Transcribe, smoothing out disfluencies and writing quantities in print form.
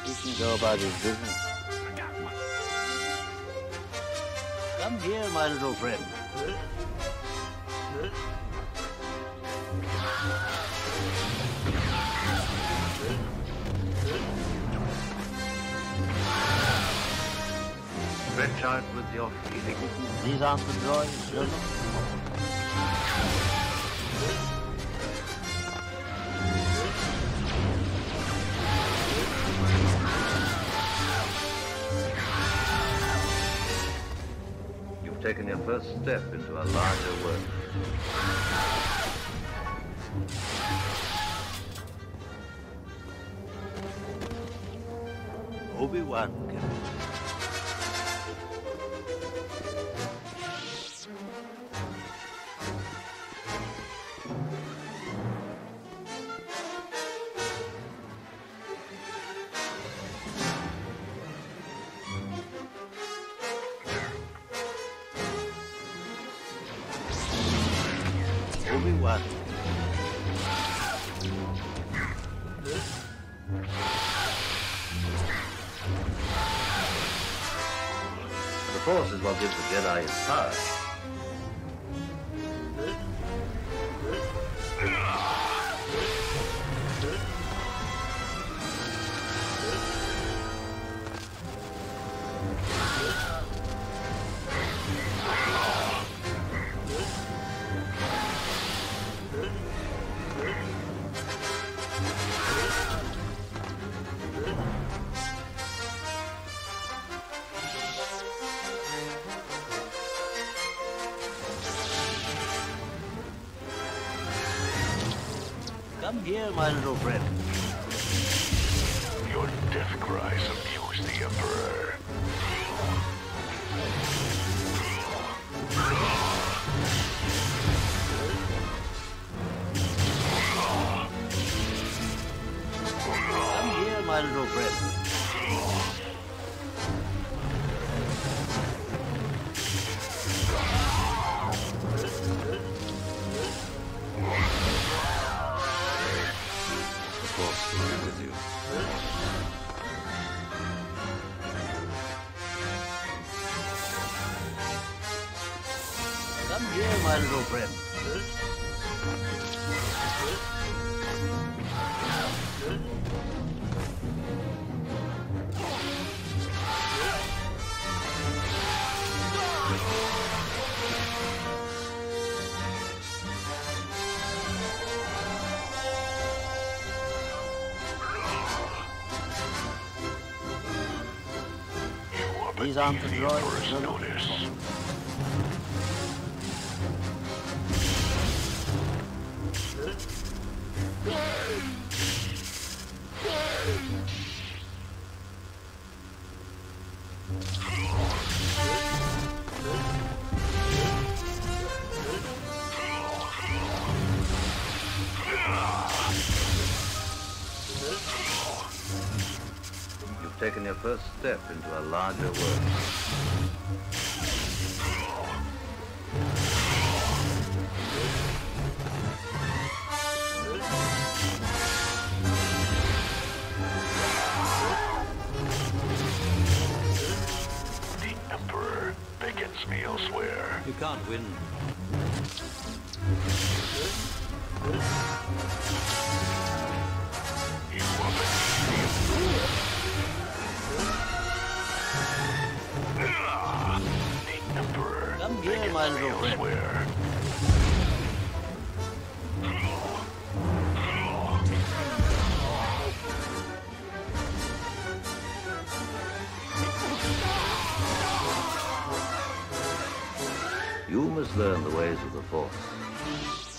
He can go about his business. Come here, my little friend. Stretch out with your feelings. These aren't the drawings, children. You've taken your first step into a larger world. Obi-wan Kenobi. Obi-Wan. The Force is what gives the Jedi his power. Come here, my little friend. Your death cries amuse the Emperor. Come here, my little friend. With you. Come here, my little friend. These aren't the drawings, children. Notice. You've taken your first step into a larger world. The Emperor beckons me elsewhere. You can't win. You are beneath the Emperor Come here, beckons my me little friend. elsewhere. You must learn the ways of the Force.